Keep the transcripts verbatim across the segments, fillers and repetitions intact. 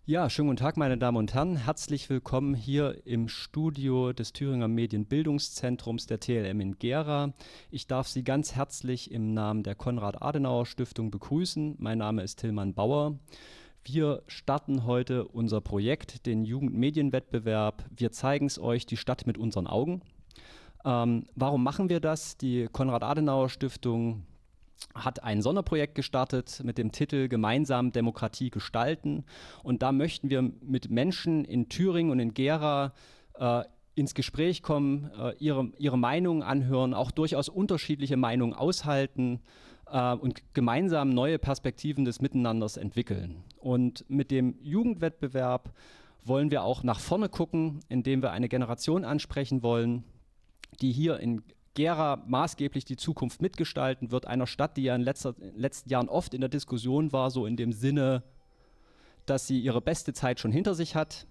Ja, schönen guten Tag, meine Damen und Herren. Herzlich willkommen hier im Studio des Thüringer Medienbildungszentrums der T L M in Gera. Ich darf Sie ganz herzlich im Namen der Konrad-Adenauer-Stiftung begrüßen. Mein Name ist Tillmann Bauer. Wir starten heute unser Projekt, den Jugendmedienwettbewerb. Wir zeigen es euch, die Stadt mit unseren Augen. Ähm, warum machen wir das? Die Konrad-Adenauer-Stiftung hat ein Sonderprojekt gestartet mit dem Titel Gemeinsam Demokratie gestalten. Und da möchten wir mit Menschen in Thüringen und in Gera äh, ins Gespräch kommen, äh, ihre, ihre Meinungen anhören, auch durchaus unterschiedliche Meinungen aushalten äh, und gemeinsam neue Perspektiven des Miteinanders entwickeln. Und mit dem Jugendwettbewerb wollen wir auch nach vorne gucken, indem wir eine Generation ansprechen wollen, die hier in Gera maßgeblich die Zukunft mitgestalten wird, einer Stadt, die ja in, letzter, in den letzten Jahren oft in der Diskussion war, so in dem Sinne, dass sie ihre beste Zeit schon hinter sich hat.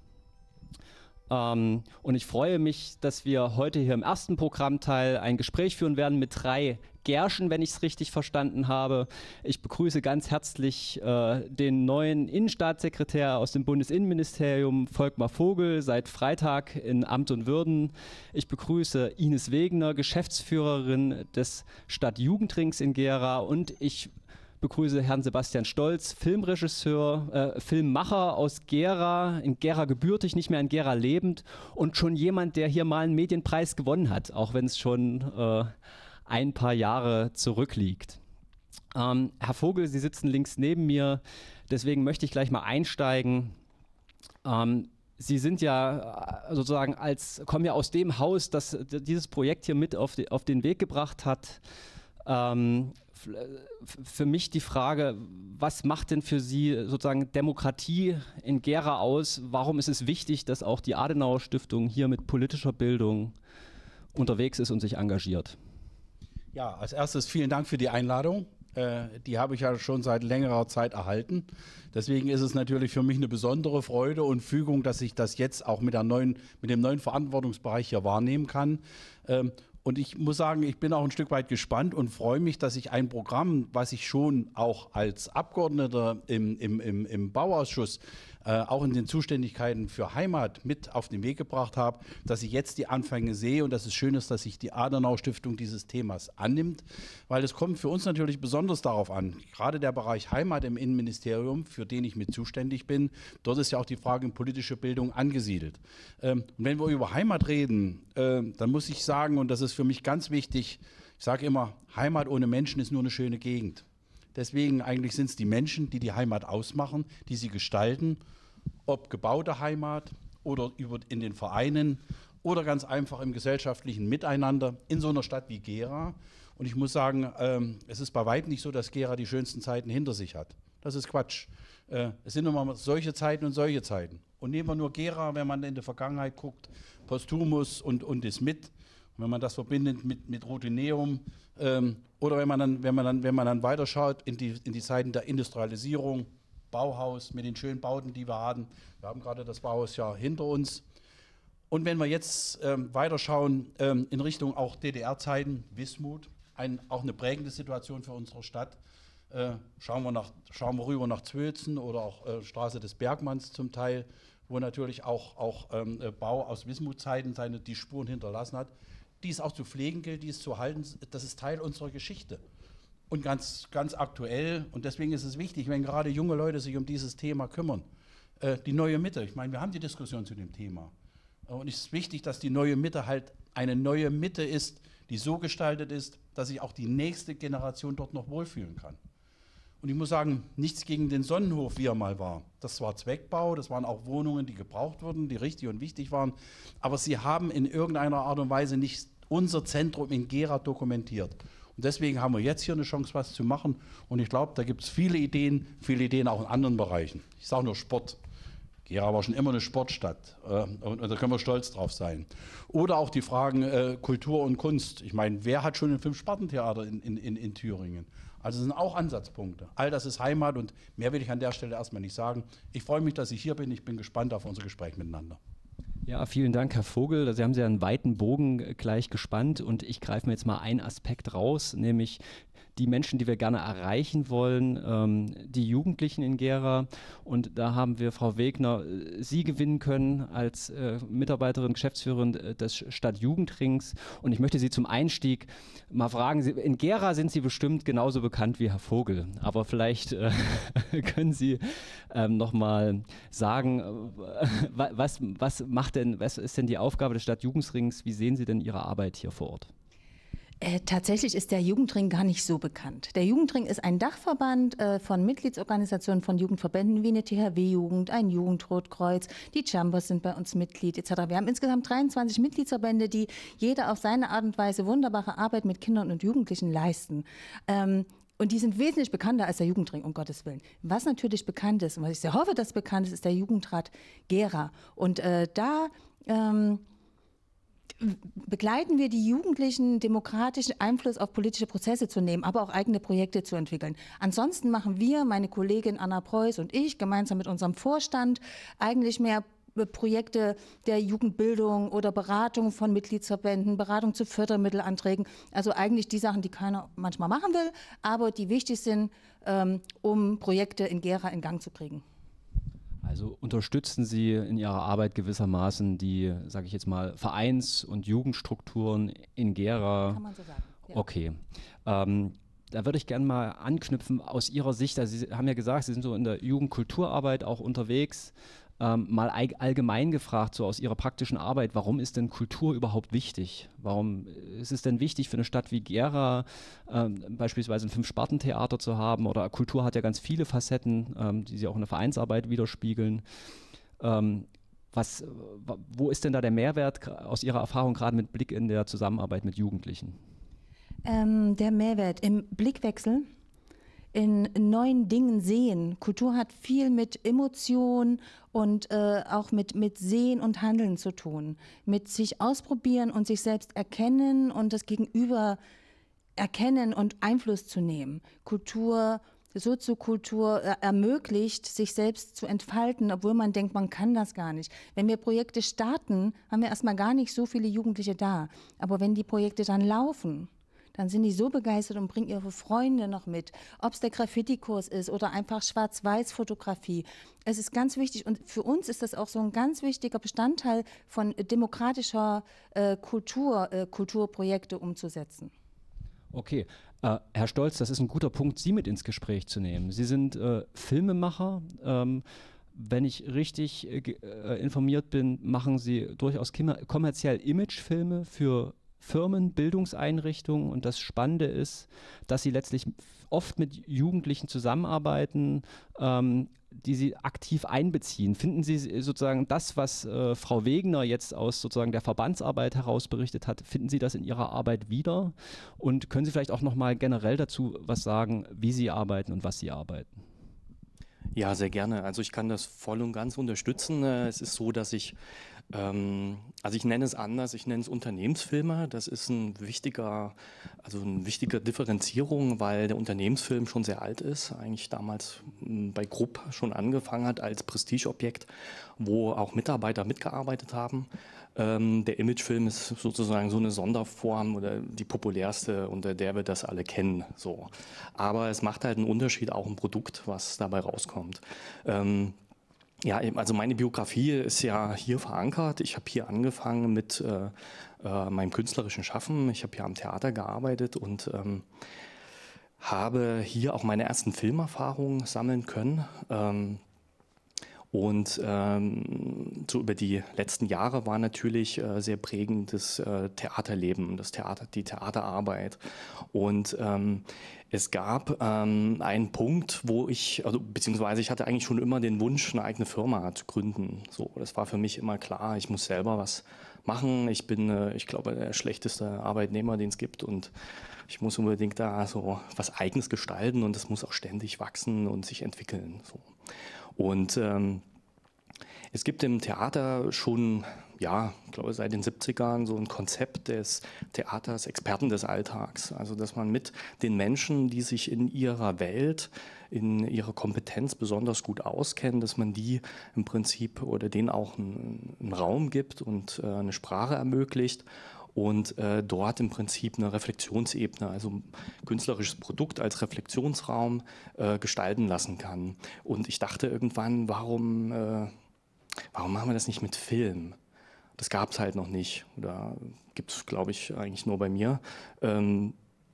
Ähm, und ich freue mich, dass wir heute hier im ersten Programmteil ein Gespräch führen werden mit drei Gerschen, wenn ich es richtig verstanden habe. Ich begrüße ganz herzlich äh, den neuen Innenstaatssekretär aus dem Bundesinnenministerium, Volkmar Vogel, seit Freitag in Amt und Würden. Ich begrüße Ines Wegener, Geschäftsführerin des Stadtjugendrings in Gera, und ich begrüße Herrn Sebastian Stolz, Filmregisseur, äh, Filmmacher aus Gera, in Gera gebürtig, nicht mehr in Gera lebend und schon jemand, der hier mal einen Medienpreis gewonnen hat, auch wenn es schon äh, ein paar Jahre zurückliegt. Ähm, Herr Vogel, Sie sitzen links neben mir, deswegen möchte ich gleich mal einsteigen. Ähm, Sie sind ja sozusagen als, kommen ja aus dem Haus, das dieses Projekt hier mit auf, die, auf den Weg gebracht hat. Ähm, für mich die Frage, was macht denn für Sie sozusagen Demokratie in Gera aus? Warum ist es wichtig, dass auch die Adenauer Stiftung hier mit politischer Bildung unterwegs ist und sich engagiert? Ja, als erstes vielen Dank für die Einladung. Äh, die habe ich ja schon seit längerer Zeit erhalten. Deswegen ist es natürlich für mich eine besondere Freude und Fügung, dass ich das jetzt auch mit, der neuen, mit dem neuen Verantwortungsbereich hier wahrnehmen kann. Ähm, Und ich muss sagen, ich bin auch ein Stück weit gespannt und freue mich, dass ich ein Programm, was ich schon auch als Abgeordneter im, im, im, im Bauausschuss, äh, auch in den Zuständigkeiten für Heimat mit auf den Weg gebracht habe, dass ich jetzt die Anfänge sehe und dass es schön ist, dass sich die Adenauer-Stiftung dieses Themas annimmt, weil es kommt für uns natürlich besonders darauf an, gerade der Bereich Heimat im Innenministerium, für den ich mit zuständig bin, dort ist ja auch die Frage in politische Bildung angesiedelt. Ähm, und wenn wir über Heimat reden, äh, dann muss ich sagen, und das ist für mich ganz wichtig, ich sage immer, Heimat ohne Menschen ist nur eine schöne Gegend. Deswegen eigentlich sind es die Menschen, die die Heimat ausmachen, die sie gestalten, ob gebaute Heimat oder über, in den Vereinen oder ganz einfach im gesellschaftlichen Miteinander in so einer Stadt wie Gera. Und ich muss sagen, ähm, es ist bei weitem nicht so, dass Gera die schönsten Zeiten hinter sich hat. Das ist Quatsch. Äh, es sind immer solche Zeiten und solche Zeiten. Und nehmen wir nur Gera, wenn man in die Vergangenheit guckt, Postumus und, und das mit. Wenn man das verbindet mit, mit Routineum ähm, oder wenn man dann, wenn man dann, wenn man dann weiterschaut in die, in die Zeiten der Industrialisierung, Bauhaus mit den schönen Bauten, die wir haben. Wir haben gerade das Bauhaus ja hinter uns. Und wenn wir jetzt ähm, weiterschauen ähm, in Richtung auch D D R-Zeiten, Wismut, ein, auch eine prägende Situation für unsere Stadt. Äh, schauen wir nach, schauen wir rüber nach Zwölzen oder auch äh, Straße des Bergmanns zum Teil, wo natürlich auch, auch ähm, Bau aus Wismut-Zeiten seine, die Spuren hinterlassen hat. Die es auch zu pflegen gilt, die es zu halten, das ist Teil unserer Geschichte. Und ganz, ganz aktuell, und deswegen ist es wichtig, wenn gerade junge Leute sich um dieses Thema kümmern. Äh, die neue Mitte, ich meine, wir haben die Diskussion zu dem Thema. Und es ist wichtig, dass die neue Mitte halt eine neue Mitte ist, die so gestaltet ist, dass sich auch die nächste Generation dort noch wohlfühlen kann. Und ich muss sagen, nichts gegen den Sonnenhof, wie er mal war. Das war Zweckbau, das waren auch Wohnungen, die gebraucht wurden, die richtig und wichtig waren. Aber sie haben in irgendeiner Art und Weise nicht unser Zentrum in Gera dokumentiert. Und deswegen haben wir jetzt hier eine Chance, was zu machen. Und ich glaube, da gibt es viele Ideen, viele Ideen auch in anderen Bereichen. Ich sage nur Sport. Gera war schon immer eine Sportstadt äh, und, und da können wir stolz drauf sein. Oder auch die Fragen äh, Kultur und Kunst. Ich meine, wer hat schon ein Fünf-Sparten-Theater in, in, in, in Thüringen? Also das sind auch Ansatzpunkte. All das ist Heimat und mehr will ich an der Stelle erstmal nicht sagen. Ich freue mich, dass ich hier bin. Ich bin gespannt auf unser Gespräch miteinander. Ja, vielen Dank, Herr Vogel. Sie haben sehr einen weiten Bogen gleich gespannt und ich greife mir jetzt mal einen Aspekt raus, nämlich die Menschen, die wir gerne erreichen wollen, ähm, die Jugendlichen in Gera. Und da haben wir, Frau Wegner, Sie gewinnen können als äh, Mitarbeiterin, Geschäftsführerin des Stadtjugendrings. Und ich möchte Sie zum Einstieg mal fragen, Sie, in Gera sind Sie bestimmt genauso bekannt wie Herr Vogel. Aber vielleicht äh, können Sie ähm, noch mal sagen, äh, was, was macht denn, was ist denn die Aufgabe des Stadtjugendrings? Wie sehen Sie denn Ihre Arbeit hier vor Ort? Äh, tatsächlich ist der Jugendring gar nicht so bekannt. Der Jugendring ist ein Dachverband äh, von Mitgliedsorganisationen von Jugendverbänden wie eine T H W-Jugend, ein Jugendrotkreuz, die Chambers sind bei uns Mitglied et cetera. Wir haben insgesamt dreiundzwanzig Mitgliedsverbände, die jeder auf seine Art und Weise wunderbare Arbeit mit Kindern und Jugendlichen leisten. Ähm, Und die sind wesentlich bekannter als der Jugendring, um Gottes Willen. Was natürlich bekannt ist und was ich sehr hoffe, dass bekannt ist, ist der Jugendrat Gera. Und äh, da ähm, begleiten wir die Jugendlichen, demokratischen Einfluss auf politische Prozesse zu nehmen, aber auch eigene Projekte zu entwickeln. Ansonsten machen wir, meine Kollegin Anna Preuß und ich, gemeinsam mit unserem Vorstand eigentlich mehr Projekte der Jugendbildung oder Beratung von Mitgliedsverbänden, Beratung zu Fördermittelanträgen. Also eigentlich die Sachen, die keiner manchmal machen will, aber die wichtig sind, ähm, um Projekte in Gera in Gang zu kriegen. Also unterstützen Sie in Ihrer Arbeit gewissermaßen die, sage ich jetzt mal, Vereins- und Jugendstrukturen in Gera? Kann man so sagen. Ja. Okay. Ähm, da würde ich gerne mal anknüpfen aus Ihrer Sicht. Also Sie haben ja gesagt, Sie sind so in der Jugendkulturarbeit auch unterwegs. Ähm, mal allgemein gefragt, so aus Ihrer praktischen Arbeit, warum ist denn Kultur überhaupt wichtig? Warum ist es denn wichtig für eine Stadt wie Gera, ähm, beispielsweise ein Fünf-Sparten-Theater zu haben? Oder Kultur hat ja ganz viele Facetten, ähm, die sich auch in der Vereinsarbeit widerspiegeln. Ähm, was, wo ist denn da der Mehrwert aus Ihrer Erfahrung, gerade mit Blick in der Zusammenarbeit mit Jugendlichen? Ähm, der Mehrwert im Blickwechsel, in neuen Dingen sehen. Kultur hat viel mit Emotion und äh, auch mit, mit Sehen und Handeln zu tun. Mit sich ausprobieren und sich selbst erkennen und das Gegenüber erkennen und Einfluss zu nehmen. Kultur, Soziokultur äh, ermöglicht, sich selbst zu entfalten, obwohl man denkt, man kann das gar nicht. Wenn wir Projekte starten, haben wir erstmal gar nicht so viele Jugendliche da. Aber wenn die Projekte dann laufen, dann sind die so begeistert und bringen ihre Freunde noch mit. Ob es der Graffiti-Kurs ist oder einfach Schwarz-Weiß-Fotografie. Es ist ganz wichtig und für uns ist das auch so ein ganz wichtiger Bestandteil von demokratischer äh, Kultur, äh, Kulturprojekte umzusetzen. Okay, äh, Herr Stolz, das ist ein guter Punkt, Sie mit ins Gespräch zu nehmen. Sie sind äh, Filmemacher. Ähm, wenn ich richtig äh, informiert bin, machen Sie durchaus kommerziell Imagefilme für Firmen, Bildungseinrichtungen, und das Spannende ist, dass sie letztlich oft mit Jugendlichen zusammenarbeiten, ähm, die sie aktiv einbeziehen. Finden Sie sozusagen das, was äh, Frau Wegner jetzt aus sozusagen der Verbandsarbeit heraus berichtet hat, finden Sie das in Ihrer Arbeit wieder? Und können Sie vielleicht auch noch mal generell dazu was sagen, wie Sie arbeiten und was Sie arbeiten? Ja, sehr gerne. Also ich kann das voll und ganz unterstützen. Es ist so, dass ich Ähm, also ich nenne es anders, ich nenne es Unternehmensfilme. Das ist ein wichtiger, also eine wichtige Differenzierung, weil der Unternehmensfilm schon sehr alt ist, eigentlich damals bei Grupp schon angefangen hat als Prestigeobjekt, wo auch Mitarbeiter mitgearbeitet haben. Ähm, der Imagefilm ist sozusagen so eine Sonderform oder die populärste, unter der wir das alle kennen. So. Aber es macht halt einen Unterschied auch im Produkt, was dabei rauskommt. Ähm, Ja, also meine Biografie ist ja hier verankert. Ich habe hier angefangen mit äh, äh, meinem künstlerischen Schaffen. Ich habe hier am Theater gearbeitet und ähm, habe hier auch meine ersten Filmerfahrungen sammeln können. Ähm, und ähm, so über die letzten Jahre war natürlich äh, sehr prägend das äh, Theaterleben, das Theater, die Theaterarbeit. Und ähm, es gab ähm, einen Punkt, wo ich, also beziehungsweise ich hatte eigentlich schon immer den Wunsch, eine eigene Firma zu gründen. So, das war für mich immer klar, ich muss selber was machen. Ich bin, äh, ich glaube, der schlechteste Arbeitnehmer, den es gibt, und ich muss unbedingt da so was Eigenes gestalten und es muss auch ständig wachsen und sich entwickeln. So. Und ähm, Es gibt im Theater schon, ja, ich glaube seit den siebzigern so ein Konzept des Theaters Experten des Alltags. Also dass man mit den Menschen, die sich in ihrer Welt, in ihrer Kompetenz besonders gut auskennen, dass man die im Prinzip oder denen auch einen, einen Raum gibt und äh, eine Sprache ermöglicht. Und äh, dort im Prinzip eine Reflexionsebene, also ein künstlerisches Produkt als Reflexionsraum äh, gestalten lassen kann. Und ich dachte irgendwann, warum, äh, warum machen wir das nicht mit Film? Das gab es halt noch nicht. Oder gibt es, glaube ich, eigentlich nur bei mir. Ähm,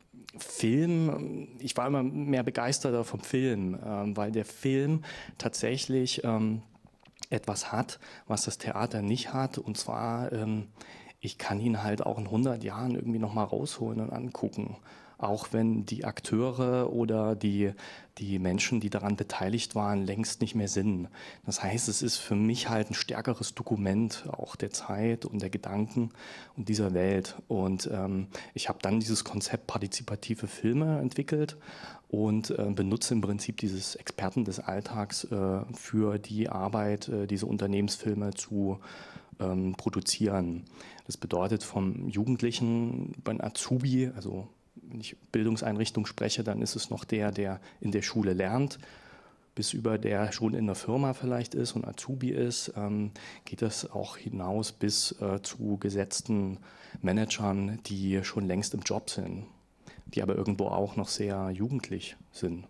Film, ich war immer mehr begeisterter vom Film, äh, weil der Film tatsächlich ähm, etwas hat, was das Theater nicht hat. Und zwar... Ähm, ich kann ihn halt auch in hundert Jahren irgendwie nochmal rausholen und angucken. Auch wenn die Akteure oder die, die Menschen, die daran beteiligt waren, längst nicht mehr sind. Das heißt, es ist für mich halt ein stärkeres Dokument auch der Zeit und der Gedanken und dieser Welt. Und ähm, ich habe dann dieses Konzept partizipative Filme entwickelt und äh, benutze im Prinzip dieses Experten des Alltags äh, für die Arbeit, äh, diese Unternehmensfilme zu ähm, produzieren. Das bedeutet vom Jugendlichen beim Azubi, also wenn ich Bildungseinrichtung spreche, dann ist es noch der, der in der Schule lernt, bis über der schon in der Firma vielleicht ist und Azubi ist, ähm, geht das auch hinaus bis äh, zu gesetzten Managern, die schon längst im Job sind, die aber irgendwo auch noch sehr jugendlich sind.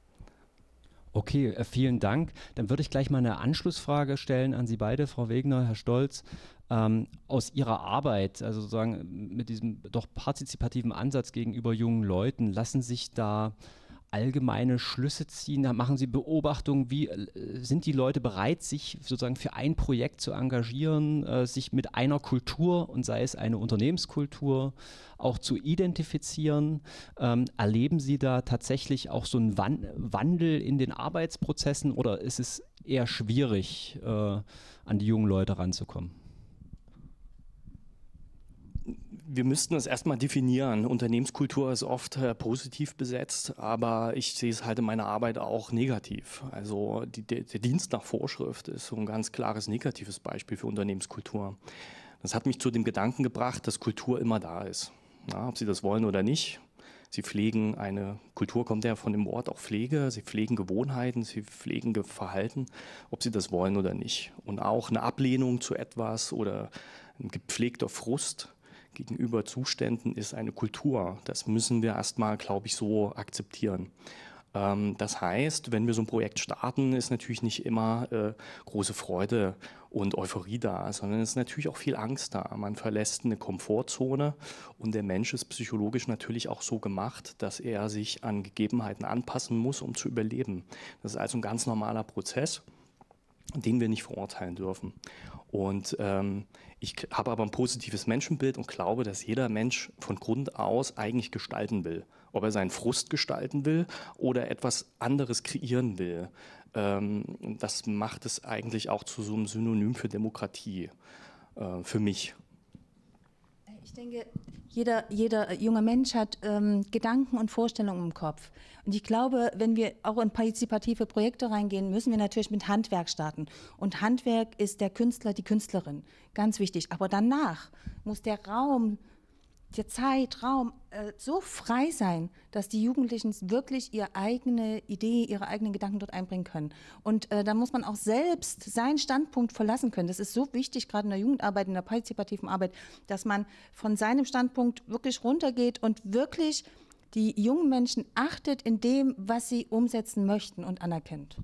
Okay, äh, vielen Dank. Dann würde ich gleich mal eine Anschlussfrage stellen an Sie beide, Frau Wegner, Herr Stolz. Ähm, aus Ihrer Arbeit, also sozusagen mit diesem doch partizipativen Ansatz gegenüber jungen Leuten, lassen sich da allgemeine Schlüsse ziehen? Da machen Sie Beobachtungen, wie äh, sind die Leute bereit, sich sozusagen für ein Projekt zu engagieren, äh, sich mit einer Kultur, und sei es eine Unternehmenskultur, auch zu identifizieren? Ähm, erleben Sie da tatsächlich auch so einen Wan- Wandel in den Arbeitsprozessen, oder ist es eher schwierig, äh, an die jungen Leute ranzukommen? Wir müssten es erstmal definieren. Unternehmenskultur ist oft äh, positiv besetzt, aber ich sehe es halt in meiner Arbeit auch negativ. Also die, der, der Dienst nach Vorschrift ist so ein ganz klares negatives Beispiel für Unternehmenskultur. Das hat mich zu dem Gedanken gebracht, dass Kultur immer da ist. Ja, ob Sie das wollen oder nicht. Sie pflegen eine, Kultur kommt ja von dem Wort auch Pflege, Sie pflegen Gewohnheiten, Sie pflegen Ge- Verhalten, ob Sie das wollen oder nicht. Und auch eine Ablehnung zu etwas oder ein gepflegter Frust gegenüber Zuständen ist eine Kultur. Das müssen wir erstmal, glaube ich, so akzeptieren. Ähm, das heißt, wenn wir so ein Projekt starten, ist natürlich nicht immer äh, große Freude und Euphorie da, sondern es ist natürlich auch viel Angst da. Man verlässt eine Komfortzone und der Mensch ist psychologisch natürlich auch so gemacht, dass er sich an Gegebenheiten anpassen muss, um zu überleben. Das ist also ein ganz normaler Prozess, den wir nicht verurteilen dürfen. Und ähm, ich habe aber ein positives Menschenbild und glaube, dass jeder Mensch von Grund aus eigentlich gestalten will. Ob er seinen Frust gestalten will oder etwas anderes kreieren will. Ähm, das macht es eigentlich auch zu so einem Synonym für Demokratie, äh, für mich. Ich denke, jeder, jeder junge Mensch hat ähm, Gedanken und Vorstellungen im Kopf. Und ich glaube, wenn wir auch in partizipative Projekte reingehen, müssen wir natürlich mit Handwerk starten. Und Handwerk ist der Künstler, die Künstlerin. Ganz wichtig. Aber danach muss der Raum, der Zeitraum äh, so frei sein, dass die Jugendlichen wirklich ihre eigene Idee, ihre eigenen Gedanken dort einbringen können. Und äh, da muss man auch selbst seinen Standpunkt verlassen können. Das ist so wichtig, gerade in der Jugendarbeit, in der partizipativen Arbeit, dass man von seinem Standpunkt wirklich runtergeht und wirklich die jungen Menschen achtet in dem, was sie umsetzen möchten und anerkennt.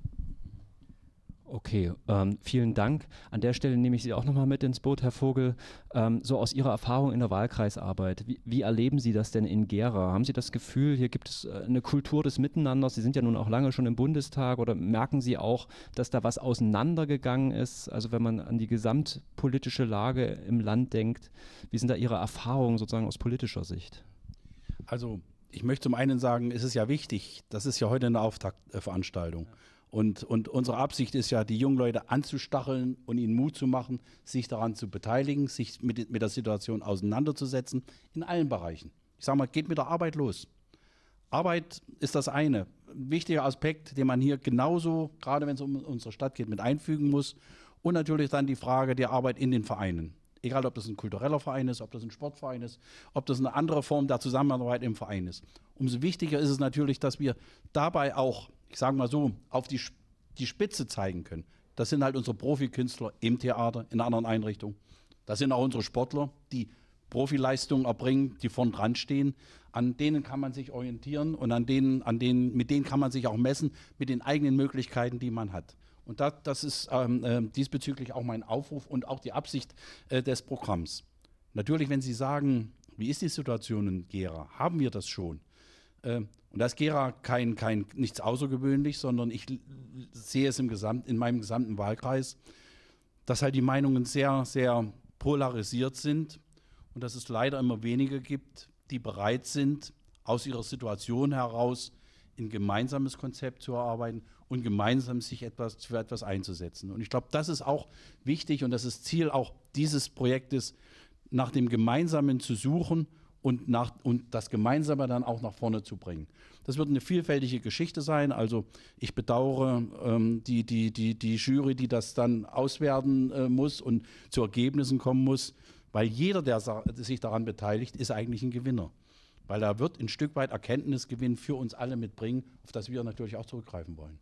Okay, ähm, vielen Dank. An der Stelle nehme ich Sie auch nochmal mit ins Boot, Herr Vogel. Ähm, so aus Ihrer Erfahrung in der Wahlkreisarbeit, wie, wie erleben Sie das denn in Gera? Haben Sie das Gefühl, hier gibt es äh, eine Kultur des Miteinanders? Sie sind ja nun auch lange schon im Bundestag, oder merken Sie auch, dass da was auseinandergegangen ist? Also wenn man an die gesamtpolitische Lage im Land denkt, wie sind da Ihre Erfahrungen sozusagen aus politischer Sicht? Also ich möchte zum einen sagen, es ist ja wichtig, das ist ja heute eine Auftaktveranstaltung. Und, und unsere Absicht ist ja, die jungen Leute anzustacheln und ihnen Mut zu machen, sich daran zu beteiligen, sich mit, mit der Situation auseinanderzusetzen, in allen Bereichen. Ich sage mal, geht mit der Arbeit los. Arbeit ist das eine. Ein wichtiger Aspekt, den man hier genauso, gerade wenn es um unsere Stadt geht, mit einfügen muss. Und natürlich dann die Frage der Arbeit in den Vereinen. Egal, ob das ein kultureller Verein ist, ob das ein Sportverein ist, ob das eine andere Form der Zusammenarbeit im Verein ist. Umso wichtiger ist es natürlich, dass wir dabei auch, ich sage mal so, auf die, die Spitze zeigen können. Das sind halt unsere Profikünstler im Theater, in anderen Einrichtungen. Das sind auch unsere Sportler, die Profileistungen erbringen, die vorn dran stehen. An denen kann man sich orientieren und an denen, an denen, mit denen kann man sich auch messen, mit den eigenen Möglichkeiten, die man hat. Und das, das ist ähm, äh, diesbezüglich auch mein Aufruf und auch die Absicht äh, des Programms. Natürlich, wenn Sie sagen, wie ist die Situation in Gera, haben wir das schon. Äh, und da ist Gera kein, kein, nichts Außergewöhnliches, sondern ich sehe es im Gesamt, in meinem gesamten Wahlkreis, dass halt die Meinungen sehr, sehr polarisiert sind und dass es leider immer wenige gibt, die bereit sind, aus ihrer Situation heraus ein gemeinsames Konzept zu erarbeiten und gemeinsam sich etwas, für etwas einzusetzen. Und ich glaube, das ist auch wichtig und das ist Ziel auch dieses Projektes, nach dem Gemeinsamen zu suchen und, nach, und das Gemeinsame dann auch nach vorne zu bringen. Das wird eine vielfältige Geschichte sein. Also ich bedauere ähm, die, die, die, die Jury, die das dann auswerten äh, muss und zu Ergebnissen kommen muss, weil jeder, der sich daran beteiligt, ist eigentlich ein Gewinner. Weil er wird ein Stück weit Erkenntnisgewinn für uns alle mitbringen, auf das wir natürlich auch zurückgreifen wollen.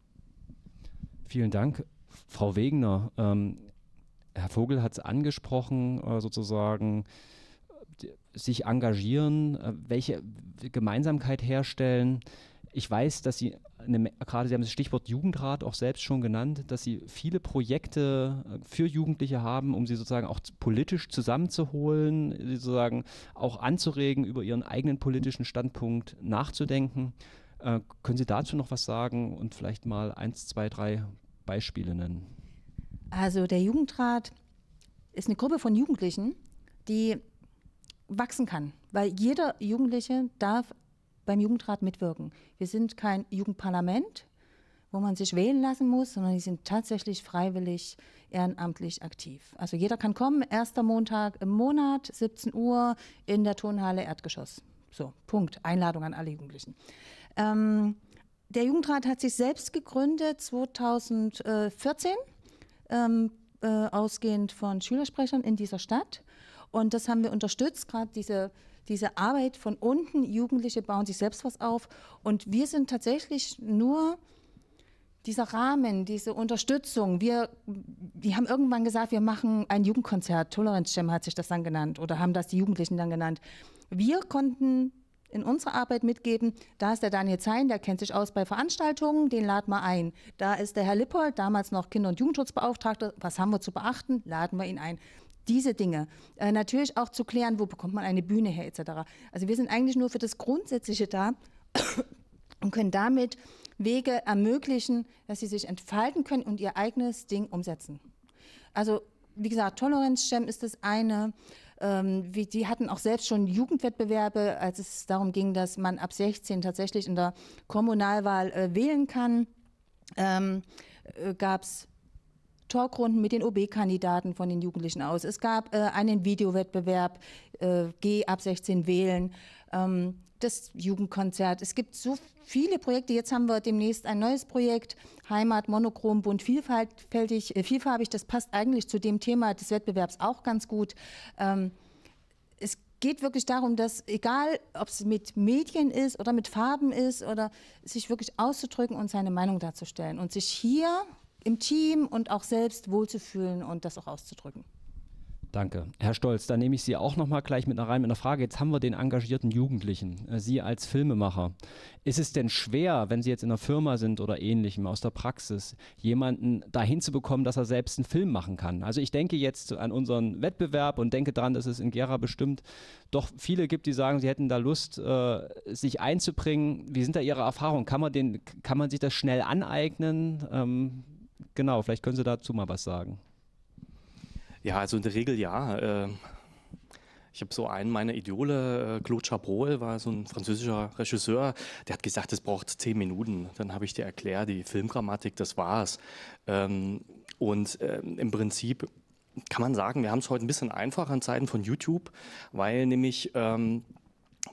Vielen Dank. Frau Wegener, ähm, Herr Vogel hat es angesprochen, äh, sozusagen die, sich engagieren, äh, welche Gemeinsamkeit herstellen. Ich weiß, dass Sie, eine, gerade Sie haben das Stichwort Jugendrat auch selbst schon genannt, dass Sie viele Projekte für Jugendliche haben, um sie sozusagen auch politisch zusammenzuholen, sie sozusagen auch anzuregen, über ihren eigenen politischen Standpunkt nachzudenken. Äh, können Sie dazu noch was sagen und vielleicht mal eins, zwei, drei Beispiele nennen? Also der Jugendrat ist eine Gruppe von Jugendlichen, die wachsen kann, weil jeder Jugendliche darf beim Jugendrat mitwirken. Wir sind kein Jugendparlament, wo man sich wählen lassen muss, sondern die sind tatsächlich freiwillig ehrenamtlich aktiv. Also jeder kann kommen, erster Montag im Monat, siebzehn Uhr in der Turnhalle Erdgeschoss. So, Punkt. Einladung an alle Jugendlichen. Ähm, der Jugendrat hat sich selbst gegründet zweitausendvierzehn, ähm, äh, ausgehend von Schülersprechern in dieser Stadt. Und das haben wir unterstützt, gerade diese Diese Arbeit von unten, Jugendliche bauen sich selbst was auf und wir sind tatsächlich nur dieser Rahmen, diese Unterstützung. Wir, wir haben irgendwann gesagt, wir machen ein Jugendkonzert, Tolerance Jam hat sich das dann genannt oder haben das die Jugendlichen dann genannt. Wir konnten in unserer Arbeit mitgeben, da ist der Daniel Zein, der kennt sich aus bei Veranstaltungen, den laden wir ein. Da ist der Herr Lippold, damals noch Kinder- und Jugendschutzbeauftragter, was haben wir zu beachten, laden wir ihn ein. Diese Dinge. Äh, natürlich auch zu klären, wo bekommt man eine Bühne her et cetera. Also wir sind eigentlich nur für das Grundsätzliche da und können damit Wege ermöglichen, dass sie sich entfalten können und ihr eigenes Ding umsetzen. Also wie gesagt, Tolerance Jam ist das eine. Ähm, wie, die hatten auch selbst schon Jugendwettbewerbe, als es darum ging, dass man ab sechzehn tatsächlich in der Kommunalwahl äh, wählen kann. Ähm, äh, gab es Talkrunden mit den O B-Kandidaten von den Jugendlichen aus. Es gab äh, einen Videowettbewerb, äh, Geh ab sechzehn wählen, ähm, das Jugendkonzert. Es gibt so viele Projekte. Jetzt haben wir demnächst ein neues Projekt, Heimat, Monochrom, bunt, vielfältig, äh, vielfarbig. Das passt eigentlich zu dem Thema des Wettbewerbs auch ganz gut. Ähm, es geht wirklich darum, dass egal, ob es mit Medien ist oder mit Farben ist, oder sich wirklich auszudrücken und seine Meinung darzustellen und sich hier im Team und auch selbst wohlzufühlen und das auch auszudrücken. Danke. Herr Stolz, da nehme ich Sie auch noch mal gleich mit rein mit einer Frage. Jetzt haben wir den engagierten Jugendlichen, Sie als Filmemacher. Ist es denn schwer, wenn Sie jetzt in einer Firma sind oder Ähnlichem, aus der Praxis, jemanden dahin zu bekommen, dass er selbst einen Film machen kann? Also ich denke jetzt an unseren Wettbewerb und denke daran, dass es in Gera bestimmt doch viele gibt, die sagen, sie hätten da Lust, äh, sich einzubringen. Wie sind da Ihre Erfahrungen? Kann man, den, kann man sich das schnell aneignen? Ähm, genau, vielleicht können Sie dazu mal was sagen. Ja, also in der Regel ja. Ich habe so einen meiner Idole, Claude Chabrol, war so ein französischer Regisseur, der hat gesagt, es braucht zehn Minuten. Dann habe ich dir erklärt, die Filmgrammatik, das war's. Und im Prinzip kann man sagen, wir haben es heute ein bisschen einfacher in Zeiten von YouTube, weil nämlich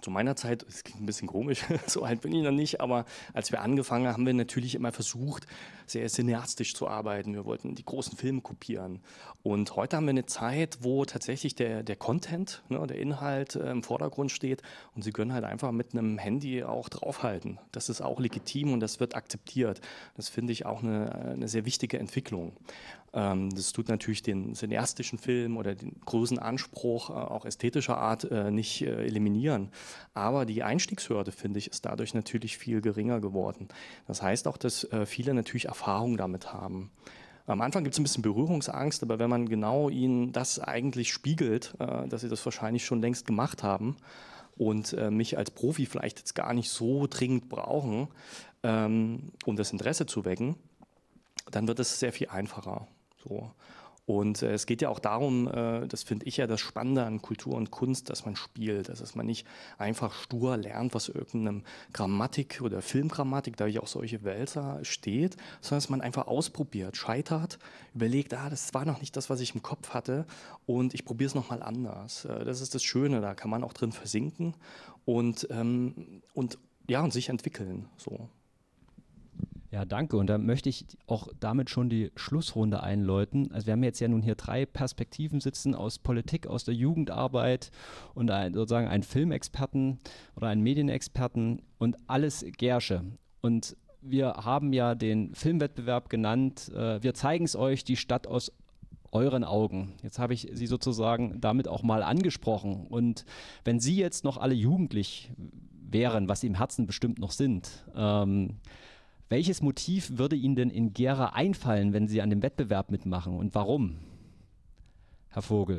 zu meiner Zeit, das klingt ein bisschen komisch, so alt bin ich noch nicht, aber als wir angefangen haben, haben wir natürlich immer versucht, sehr cineastisch zu arbeiten. Wir wollten die großen Filme kopieren. Und heute haben wir eine Zeit, wo tatsächlich der, der Content, ne, der Inhalt äh, im Vordergrund steht und Sie können halt einfach mit einem Handy auch draufhalten. Das ist auch legitim und das wird akzeptiert. Das finde ich auch eine, eine sehr wichtige Entwicklung. Ähm, das tut natürlich den cineastischen Film oder den großen Anspruch, äh, auch ästhetischer Art, äh, nicht äh, eliminieren. Aber die Einstiegshürde, finde ich, ist dadurch natürlich viel geringer geworden. Das heißt auch, dass äh, viele natürlich Erfahrung damit haben. Am Anfang gibt es ein bisschen Berührungsangst, aber wenn man genau ihnen das eigentlich spiegelt, äh, dass sie das wahrscheinlich schon längst gemacht haben und äh, mich als Profi vielleicht jetzt gar nicht so dringend brauchen, ähm, um das Interesse zu wecken, dann wird es sehr viel einfacher. So. Und äh, es geht ja auch darum, äh, das finde ich ja das Spannende an Kultur und Kunst, dass man spielt, dass man nicht einfach stur lernt, was irgendeinem Grammatik oder Filmgrammatik, da ja auch solche Wälzer steht, sondern dass man einfach ausprobiert, scheitert, überlegt, ah, das war noch nicht das, was ich im Kopf hatte und ich probiere es nochmal anders. Äh, das ist das Schöne, da kann man auch drin versinken und, ähm, und, ja, und sich entwickeln. So. Ja, danke. Und da möchte ich auch damit schon die Schlussrunde einläuten. Also wir haben jetzt ja nun hier drei Perspektiven sitzen aus Politik, aus der Jugendarbeit und ein, sozusagen einen Filmexperten oder einen Medienexperten und alles Gersche. Und wir haben ja den Filmwettbewerb genannt, äh, wir zeigen es euch, die Stadt aus euren Augen. Jetzt habe ich Sie sozusagen damit auch mal angesprochen. Und wenn Sie jetzt noch alle jugendlich wären, was Sie im Herzen bestimmt noch sind, ähm, welches Motiv würde Ihnen denn in Gera einfallen, wenn Sie an dem Wettbewerb mitmachen und warum? Herr Vogel.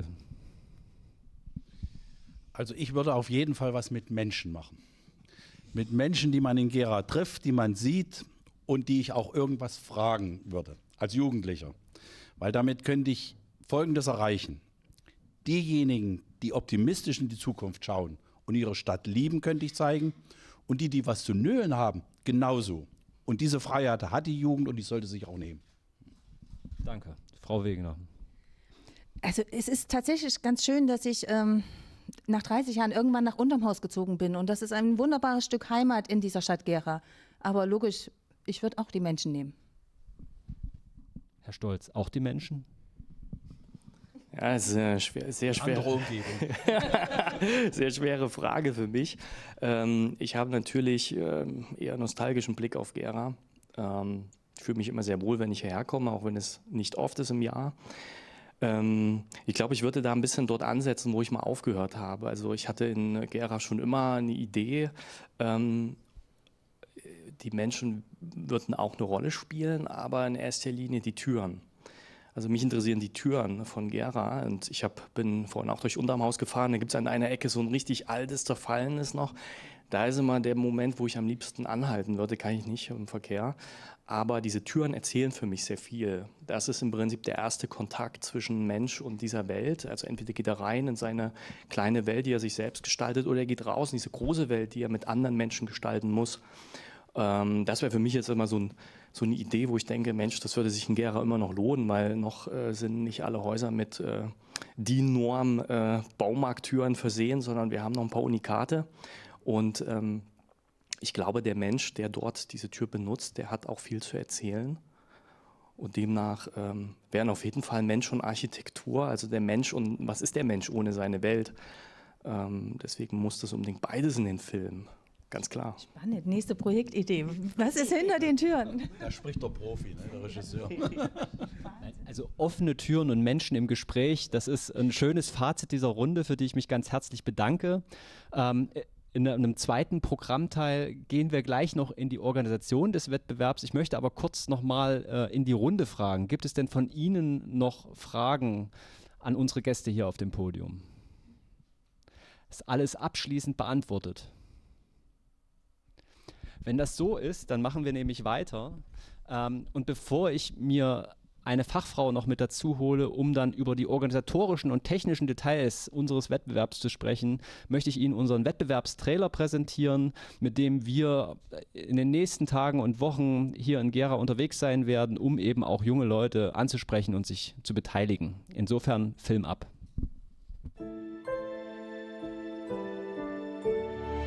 Also ich würde auf jeden Fall was mit Menschen machen. Mit Menschen, die man in Gera trifft, die man sieht und die ich auch irgendwas fragen würde, als Jugendlicher. Weil damit könnte ich Folgendes erreichen. Diejenigen, die optimistisch in die Zukunft schauen und ihre Stadt lieben, könnte ich zeigen. Und die, die was zu nölen haben, genauso. Und diese Freiheit hat die Jugend und die sollte sich auch nehmen. Danke. Frau Wegener. Also es ist tatsächlich ganz schön, dass ich ähm, nach dreißig Jahren irgendwann nach Untermhaus gezogen bin. Und das ist ein wunderbares Stück Heimat in dieser Stadt Gera. Aber logisch, ich würde auch die Menschen nehmen. Herr Stolz, auch die Menschen? Ja, das ist eine schwer, sehr schwer. Andere Umgebung. Sehr schwere Frage für mich. Ähm, ich habe natürlich ähm, eher einen nostalgischen Blick auf Gera. Ähm, ich fühle mich immer sehr wohl, wenn ich hierher komme, auch wenn es nicht oft ist im Jahr. Ähm, ich glaube, ich würde da ein bisschen dort ansetzen, wo ich mal aufgehört habe. Also ich hatte in Gera schon immer eine Idee, ähm, die Menschen würden auch eine Rolle spielen, aber in erster Linie die Türen. Also mich interessieren die Türen von Gera und ich hab, bin vorhin auch durch Untermhaus gefahren, da gibt es an einer Ecke so ein richtig altes, zerfallenes noch. Da ist immer der Moment, wo ich am liebsten anhalten würde, kann ich nicht im Verkehr. Aber diese Türen erzählen für mich sehr viel. Das ist im Prinzip der erste Kontakt zwischen Mensch und dieser Welt. Also entweder geht er rein in seine kleine Welt, die er sich selbst gestaltet, oder er geht raus in diese große Welt, die er mit anderen Menschen gestalten muss. Ähm, das wäre für mich jetzt immer so, ein, so eine Idee, wo ich denke, Mensch, das würde sich in Gera immer noch lohnen, weil noch äh, sind nicht alle Häuser mit äh, D I N-Norm äh, Baumarkttüren versehen, sondern wir haben noch ein paar Unikate. Und ähm, ich glaube, der Mensch, der dort diese Tür benutzt, der hat auch viel zu erzählen. Und demnach ähm, wären auf jeden Fall Mensch und Architektur, also der Mensch und was ist der Mensch ohne seine Welt? Ähm, deswegen muss das unbedingt beides in den Film. Ganz klar. Spannend, nächste Projektidee. Was ist hinter den Türen? Da spricht der Profi, ne, der Regisseur. Also offene Türen und Menschen im Gespräch, das ist ein schönes Fazit dieser Runde, für die ich mich ganz herzlich bedanke. Ähm, in einem zweiten Programmteil gehen wir gleich noch in die Organisation des Wettbewerbs. Ich möchte aber kurz noch mal äh, in die Runde fragen. Gibt es denn von Ihnen noch Fragen an unsere Gäste hier auf dem Podium? Ist alles abschließend beantwortet? Wenn das so ist, dann machen wir nämlich weiter. Ähm, und bevor ich mir eine Fachfrau noch mit dazu hole, um dann über die organisatorischen und technischen Details unseres Wettbewerbs zu sprechen, möchte ich Ihnen unseren Wettbewerbstrailer präsentieren, mit dem wir in den nächsten Tagen und Wochen hier in Gera unterwegs sein werden, um eben auch junge Leute anzusprechen und sich zu beteiligen. Insofern Film ab.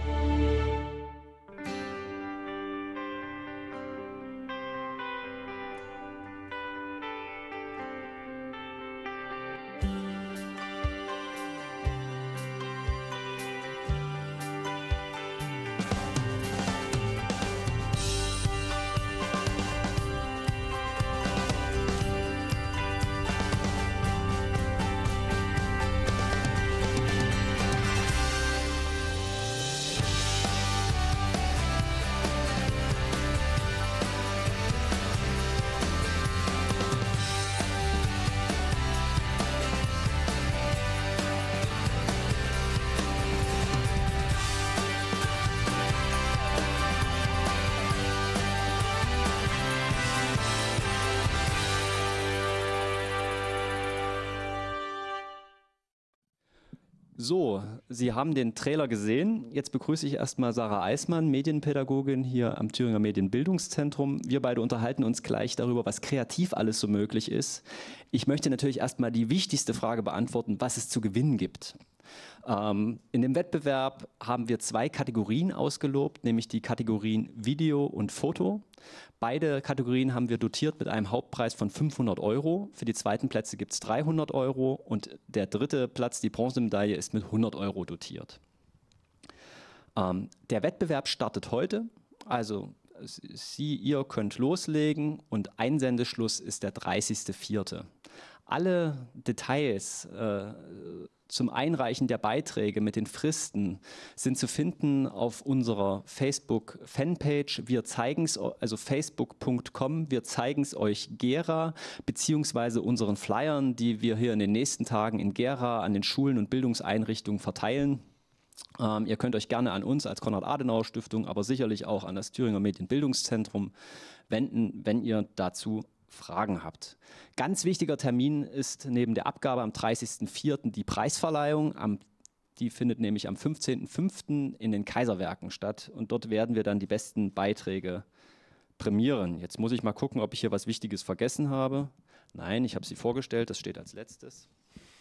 So, Sie haben den Trailer gesehen. Jetzt begrüße ich erstmal Sarah Eismann, Medienpädagogin hier am Thüringer Medienbildungszentrum. Wir beide unterhalten uns gleich darüber, was kreativ alles so möglich ist. Ich möchte natürlich erstmal die wichtigste Frage beantworten, was es zu gewinnen gibt. Ähm, in dem Wettbewerb haben wir zwei Kategorien ausgelobt, nämlich die Kategorien Video und Foto. Beide Kategorien haben wir dotiert mit einem Hauptpreis von fünfhundert Euro. Für die zweiten Plätze gibt es dreihundert Euro und der dritte Platz, die Bronzemedaille, ist mit hundert Euro dotiert. Ähm, der Wettbewerb startet heute, also Sie, ihr könnt loslegen und Einsendeschluss ist der dreißigste vierte Alle Details äh, zum Einreichen der Beiträge mit den Fristen sind zu finden auf unserer Facebook-Fanpage. Wir zeigen es, also facebook punkt com, wir zeigen es euch Gera, beziehungsweise unseren Flyern, die wir hier in den nächsten Tagen in Gera an den Schulen und Bildungseinrichtungen verteilen. Ähm, ihr könnt euch gerne an uns als Konrad-Adenauer-Stiftung, aber sicherlich auch an das Thüringer Medienbildungszentrum wenden, wenn ihr dazu Fragen habt. Ganz wichtiger Termin ist neben der Abgabe am dreißigsten vierten die Preisverleihung. Am, die findet nämlich am fünfzehnten fünften in den Kaiserwerken statt und dort werden wir dann die besten Beiträge prämieren. Jetzt muss ich mal gucken, ob ich hier was Wichtiges vergessen habe. Nein, ich habe sie vorgestellt, das steht als letztes.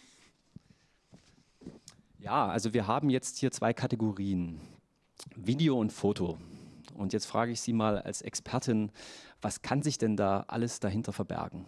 Ja, also wir haben jetzt hier zwei Kategorien, Video und Foto. Und jetzt frage ich Sie mal als Expertin, was kann sich denn da alles dahinter verbergen?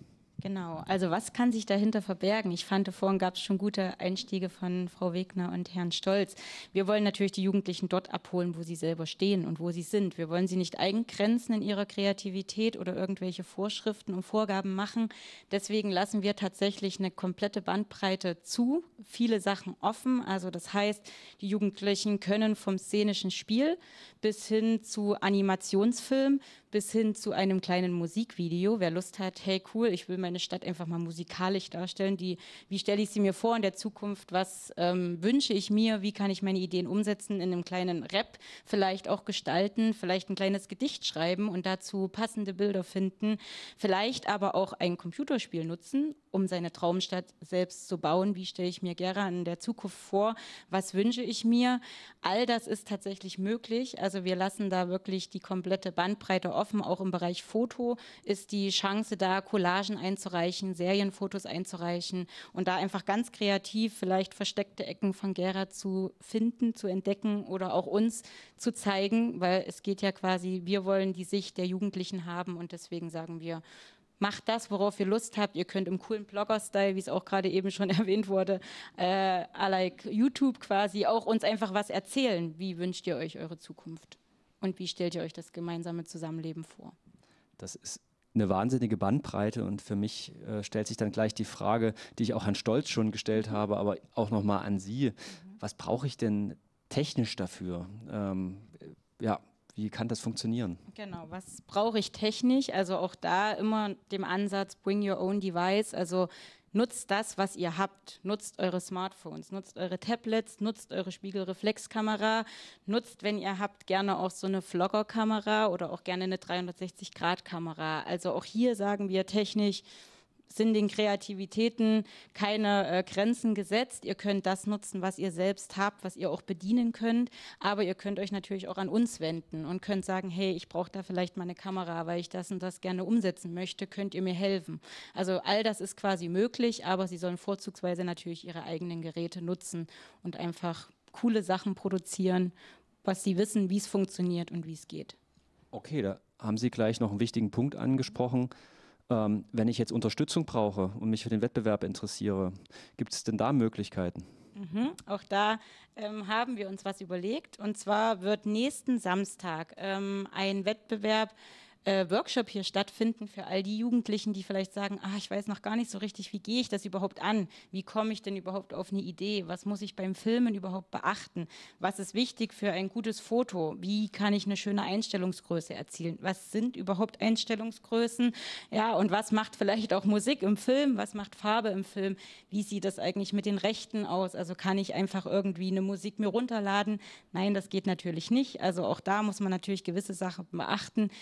Genau, also was kann sich dahinter verbergen? Ich fand, vorhin gab es schon gute Einstiege von Frau Wegner und Herrn Stolz. Wir wollen natürlich die Jugendlichen dort abholen, wo sie selber stehen und wo sie sind. Wir wollen sie nicht eingrenzen in ihrer Kreativität oder irgendwelche Vorschriften und Vorgaben machen. Deswegen lassen wir tatsächlich eine komplette Bandbreite zu, viele Sachen offen. Also das heißt, die Jugendlichen können vom szenischen Spiel bis hin zu Animationsfilm, bis hin zu einem kleinen Musikvideo. Wer Lust hat, hey cool, ich will meine Stadt einfach mal musikalisch darstellen. Die, wie stelle ich sie mir vor in der Zukunft? Was ähm, wünsche ich mir? Wie kann ich meine Ideen umsetzen in einem kleinen Rap? Vielleicht auch gestalten, vielleicht ein kleines Gedicht schreiben und dazu passende Bilder finden. Vielleicht aber auch ein Computerspiel nutzen, um seine Traumstadt selbst zu bauen. Wie stelle ich mir Gera in der Zukunft vor? Was wünsche ich mir? All das ist tatsächlich möglich. Also wir lassen da wirklich die komplette Bandbreite offen. Auch im Bereich Foto ist die Chance da, Collagen einzureichen, Serienfotos einzureichen und da einfach ganz kreativ vielleicht versteckte Ecken von Gera zu finden, zu entdecken oder auch uns zu zeigen, weil es geht ja quasi, wir wollen die Sicht der Jugendlichen haben und deswegen sagen wir, macht das, worauf ihr Lust habt. Ihr könnt im coolen Blogger-Style, wie es auch gerade eben schon erwähnt wurde, äh, like YouTube quasi auch uns einfach was erzählen. Wie wünscht ihr euch eure Zukunft? Und wie stellt ihr euch das gemeinsame Zusammenleben vor? Das ist eine wahnsinnige Bandbreite und für mich äh, stellt sich dann gleich die Frage, die ich auch Herrn Stolz schon gestellt habe, aber auch nochmal an Sie. Mhm. Was brauche ich denn technisch dafür? Ähm, ja, wie kann das funktionieren? Genau, was brauche ich technisch? Also auch da immer dem Ansatz, bring your own device, also nutzt das, was ihr habt. Nutzt eure Smartphones, nutzt eure Tablets, nutzt eure Spiegelreflexkamera, nutzt, wenn ihr habt, gerne auch so eine Vlogger-Kamera oder auch gerne eine dreihundertsechzig Grad Kamera. Also auch hier sagen wir technisch, sind den Kreativitäten keine äh, Grenzen gesetzt. Ihr könnt das nutzen, was ihr selbst habt, was ihr auch bedienen könnt. Aber ihr könnt euch natürlich auch an uns wenden und könnt sagen, hey, ich brauche da vielleicht mal eine Kamera, weil ich das und das gerne umsetzen möchte. Könnt ihr mir helfen? Also all das ist quasi möglich, aber Sie sollen vorzugsweise natürlich Ihre eigenen Geräte nutzen und einfach coole Sachen produzieren, was Sie wissen, wie es funktioniert und wie es geht. Okay, da haben Sie gleich noch einen wichtigen Punkt angesprochen. Ähm, wenn ich jetzt Unterstützung brauche und mich für den Wettbewerb interessiere, gibt es denn da Möglichkeiten? Mhm. Auch da ähm, haben wir uns was überlegt. Und zwar wird nächsten Samstag ähm, ein Wettbewerb Äh, Workshop hier stattfinden für all die Jugendlichen, die vielleicht sagen, ah, ich weiß noch gar nicht so richtig, wie gehe ich das überhaupt an? Wie komme ich denn überhaupt auf eine Idee? Was muss ich beim Filmen überhaupt beachten? Was ist wichtig für ein gutes Foto? Wie kann ich eine schöne Einstellungsgröße erzielen? Was sind überhaupt Einstellungsgrößen? Ja, und was macht vielleicht auch Musik im Film? Was macht Farbe im Film? Wie sieht das eigentlich mit den Rechten aus? Also kann ich einfach irgendwie eine Musik mir runterladen? Nein, das geht natürlich nicht. Also auch da muss man natürlich gewisse Sachen beachten. Wen kann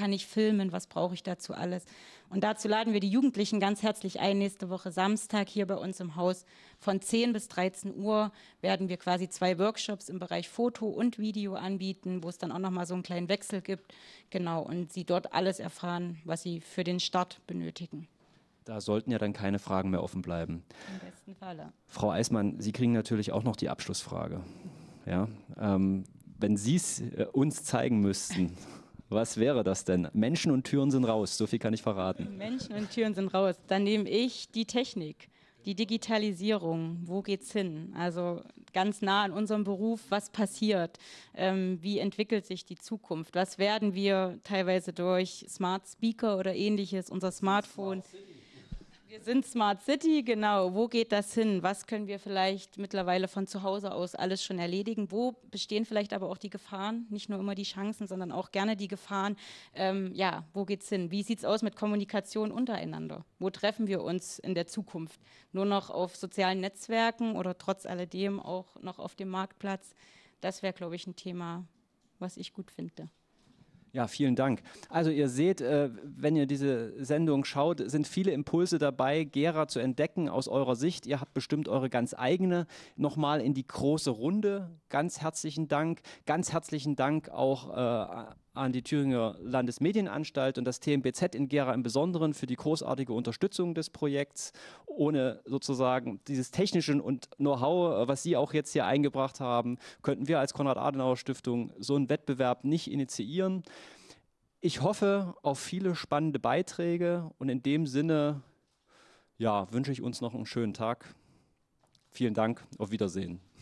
kann ich filmen, was brauche ich dazu alles. Und dazu laden wir die Jugendlichen ganz herzlich ein. Nächste Woche Samstag hier bei uns im Haus von zehn bis dreizehn Uhr werden wir quasi zwei Workshops im Bereich Foto und Video anbieten, wo es dann auch nochmal so einen kleinen Wechsel gibt. Genau, und sie dort alles erfahren, was sie für den Start benötigen. Da sollten ja dann keine Fragen mehr offen bleiben. Im besten Falle. Frau Eismann, Sie kriegen natürlich auch noch die Abschlussfrage. Ja, ähm, wenn Sie es äh, uns zeigen müssten, was wäre das denn? Menschen und Türen sind raus, so viel kann ich verraten. Menschen und Türen sind raus. Dann nehme ich die Technik, die Digitalisierung. Wo geht's hin? Also ganz nah an unserem Beruf, was passiert? Ähm, wie entwickelt sich die Zukunft? Was werden wir teilweise durch Smart Speaker oder ähnliches, unser Smartphone? Wir sind Smart City, genau. Wo geht das hin? Was können wir vielleicht mittlerweile von zu Hause aus alles schon erledigen? Wo bestehen vielleicht aber auch die Gefahren? Nicht nur immer die Chancen, sondern auch gerne die Gefahren. Ähm, ja, wo geht's hin? Wie sieht's aus mit Kommunikation untereinander? Wo treffen wir uns in der Zukunft? Nur noch auf sozialen Netzwerken oder trotz alledem auch noch auf dem Marktplatz? Das wäre, glaube ich, ein Thema, was ich gut finde. Ja, vielen Dank. Also ihr seht, äh, wenn ihr diese Sendung schaut, sind viele Impulse dabei, Gera zu entdecken aus eurer Sicht. Ihr habt bestimmt eure ganz eigene. Nochmal in die große Runde. Ganz herzlichen Dank. Ganz herzlichen Dank auch äh, an die Thüringer Landesmedienanstalt und das T M B Z in Gera im Besonderen für die großartige Unterstützung des Projekts. Ohne sozusagen dieses technische und Know-how, was Sie auch jetzt hier eingebracht haben, könnten wir als Konrad-Adenauer-Stiftung so einen Wettbewerb nicht initiieren. Ich hoffe auf viele spannende Beiträge und in dem Sinne ja, wünsche ich uns noch einen schönen Tag. Vielen Dank, auf Wiedersehen.